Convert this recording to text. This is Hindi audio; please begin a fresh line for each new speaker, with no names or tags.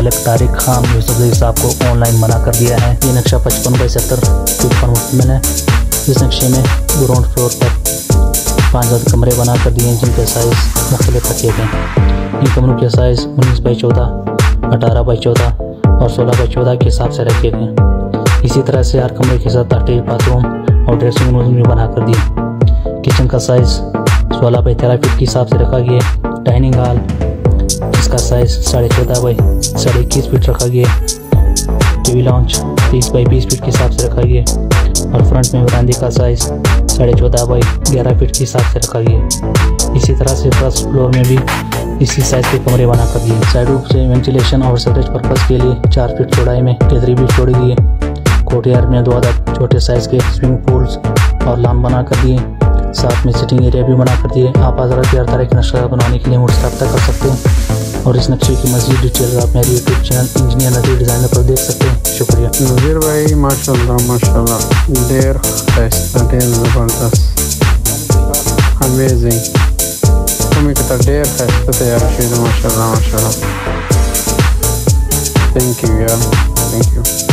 मालिक तारिक खान यूसुफजई साहब को ऑनलाइन मना कर दिया है। ये नक्शा 55/70 फीट पर मुश्तमिल है। इस नक्शे में ग्राउंड फ्लोर पर 5 कमरे बना कर दिए हैं जिनके साइज़ मुख्तलिफ रखे गए। इन कमरों के साइज़ 19/14, 18/14 और 16/14 के हिसाब से रखे गए। इसी तरह से हर कमरे के साथ अटैच बाथरूम और ड्रेसिंग रूम भी बना कर दिए। किचन का साइज़ 16/13 फीट के हिसाब से रखा गया। डाइनिंग हॉल जिसका साइज़ 14.5/21 फीट रखा गया। टीवी लॉन्च 30/20 फीट के हिसाब से रखा गया और फ्रंट में बरामदे का साइज़ 14.5/11 फीट के हिसाब से रखा गया। इसी तरह से फर्स्ट फ्लोर में भी इसी साइज़ के कमरे बना कर दिए। साइडों से वेंटिलेशन और स्टोरेज पर्पज़ के लिए 4 फीट चौड़ाई में गैलरी भी छोड़ दिए। कोर्टयार्ड में 2 अदद छोटे साइज़ के स्विमिंग पूल्स और लॉन बना कर दिए। साथ में सिटिंग एरिया भी बना कर दिए। आप हज़रात हर तरह के नक्शा बनाने के लिए मुझसे रब्ता कर सकते हैं और इस नक्शे की मज़ीद डिटेल्स आप मेरे YouTube channel engineer Nazir designer पर देख सकते हैं। शुक्रिया
नज़ीर भाई, माशाल्लाह माशाल्लाह, ढेर खस्ता, ढेर ज़बरदस्त, अमेजिंग। तुम्हें कितना ढेर खस्ता तैयार किया, माशाल्लाह माशाल्लाह। थैंक यू यार, थैंक यू।